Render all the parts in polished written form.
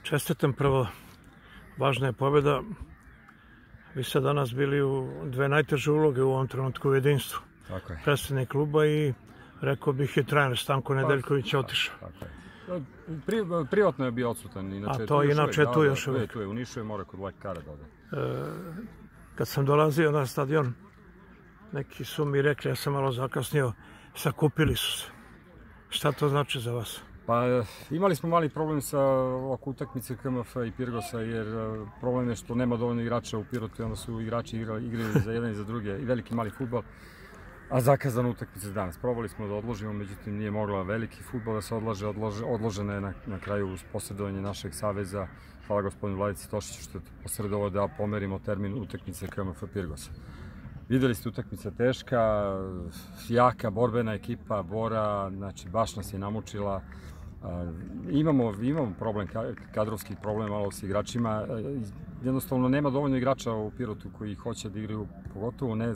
Čestitam prvo, važna je pobjeda. Vi ste danas bili u dve najteže uloge u ovom trenutku u jedinstvu. Tako je. Predsednik kluba i rekao bih i trener Stanko Nedeljković je otišao. Privatno je bio odsutan. A to inače tu još uvijek. Tu je u Nišu i mora kod lekara da ode. Kad sam dolazio na stadion, neki su mi rekli, ja sam malo zakasnio, sakupili su se. Šta to znači za vas? Pa imali smo mali problem sa oko utakmice KMF i Pirgosa, jer problem je što nema dovoljno igrača u Pirotu i onda su igrači igrali za jedan i za druge i veliki mali fudbal, a zakazana utakmica danas. Probali smo da odložimo, međutim nije mogla veliki fudbal da se odložena je na kraju uz posredovanje našeg saveza. Hvala gospodinu Vladici Tošiću što je posredovao da pomerimo termin utakmice KMF Pirgosa. Videli ste utakmica teška, jaka, borbena ekipa, Bora, znači baš nas je namučila. Imamo problem, kadrovski problem malo s igračima. Jednostavno nema dovoljno igrača u Pirotu koji hoće da igraju, pogotovo ne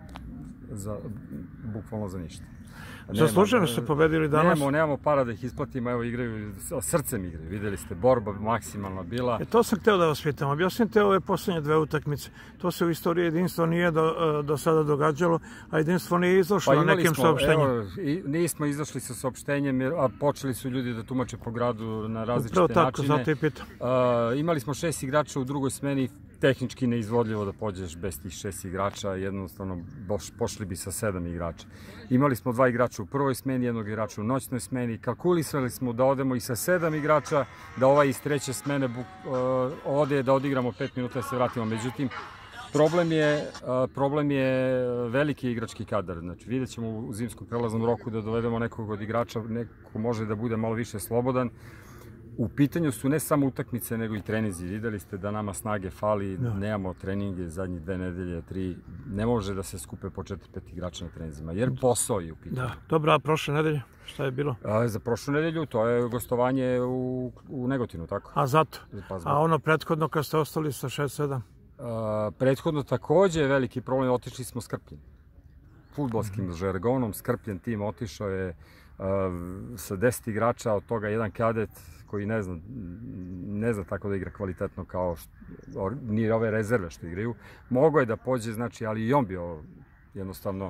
bukvalno za ništa. Zasluženo ste pobedili danas. Nemamo para da ih isplatimo, evo igraju, srcem igraju, videli ste, borba maksimalna bila. To sam hteo da vas pitam, objasnite ove posljednje dve utakmice. To se u istoriji jedinstva nije do sada događalo, a jedinstvo nije izašlo na nekim saopštenjem. Nismo izašli sa saopštenjem, a počeli su ljudi da tumače po gradu na različite načine. Upravo tako, zato i pitam. Imali smo 6 igrača u drugoj smeni, tehnički neizvodljivo da pođeš bez tih 6 igrača, jednostavno pošli bi sa 7 igrača. Imali smo 2 igrača u prvoj smeni, jednog igrača u noćnoj smeni, kalkulisali smo da odemo i sa 7 igrača, da ovaj iz treće smene ode, da odigramo 5 minuta i se vratimo. Međutim, problem je veliki igrački kadar. Znači, vidjet ćemo u zimskom prelaznom roku da dovedemo nekog od igrača, neko može da bude malo više slobodan. U pitanju su ne samo utakmice, nego i treninzi. Videli ste da nama snage fali, nemamo treninge zadnjih 2 nedelje, 3. Ne može da se skupe po 4-5 igrača na treninzima, jer posao je u pitanju. Dobro, a prošle nedelje? Šta je bilo? Za prošlu nedelju to je gostovanje u Negotinu, tako? A zato? A ono prethodno kad ste ostali sa 6-7? Prethodno takođe je veliki problem, otišli smo Skrpljen. Fudbalskim žargonom, Skrpljen tim otišao je sa 10 igrača, od toga jedan kadet koji ne zna tako da igra kvalitetno kao ni ove rezerve što igraju. Mogao je da pođe, znači, ali i on bio jednostavno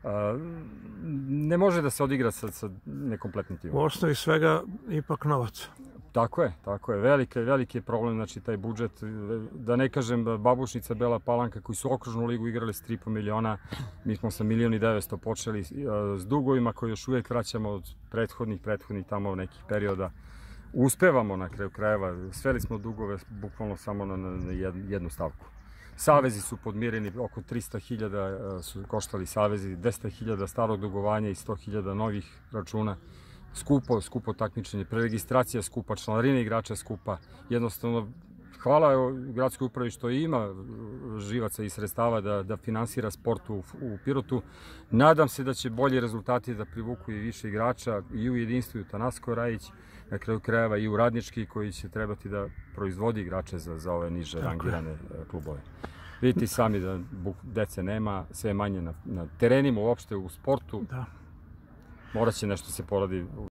ne može da se odigra sa nekompletnim timom. U osnovi svega ipak novac. Tako je. Veliki je problem, znači, taj budžet, da ne kažem Babušnica, Bela Palanka, koji su okružnu ligu igrali s 3,5 miliona, mi smo sa 1.900.000 počeli s dugovima koje još uvijek vraćamo od prethodnih tamo nekih perioda. Uspevamo na kraju krajeva, sveli smo dugove bukvalno samo na jednu stavku. Savezi su podmireni, oko 300.000 su koštali savezi, 200.000 starog dugovanja i 100.000 novih računa. Skupo takmičenje, preregistracija skupa, članarina igrača skupa. Jednostavno, hvala gradskoj upravi što ima živaca i sredstava da finansira sport u Pirotu. Nadam se da će bolji rezultati da privuku i više igrača i u jedinstvu i u Tanasko Rajić, na kraju krajeva i u Radnički koji će trebati da proizvodi igrače za ove niže rangirane klubove. Vidite sami da dece nema, sve manje na terenima uopšte u sportu. Morat će nešto se poradi.